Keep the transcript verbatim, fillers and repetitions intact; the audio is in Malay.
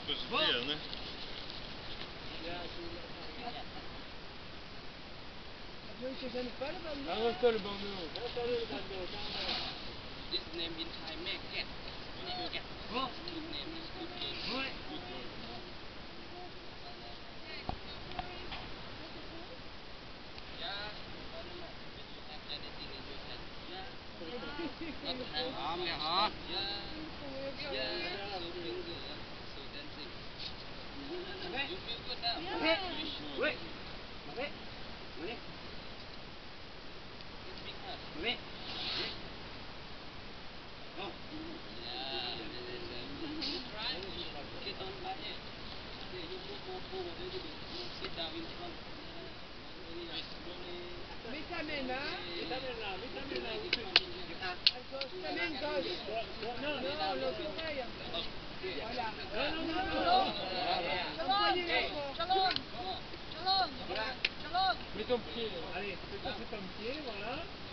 peut se faire, né? Arrête-toi le bandeau. This name in Thai, make cat. Make cat. Good name is good name. Good name. Yeah. When you have anything in your hand. Yeah. Not have arm, yeah, huh? Yeah. Yeah. So finger. So dancing. You feel good now? Yeah. You sure? Wait. Wait. Wait. It's big heart. Wait. Oh. Yeah. Try. Get on my head. Okay, you move more forward a little bit. Sit down in front. Vitamina. Vitamina, vitamina. Semaine gauche. Non, l'oreille. Voilà. Non, non, non, non. Shalom. Shalom. Shalom. Mets ton pied. Allez, fais ton pied, voilà.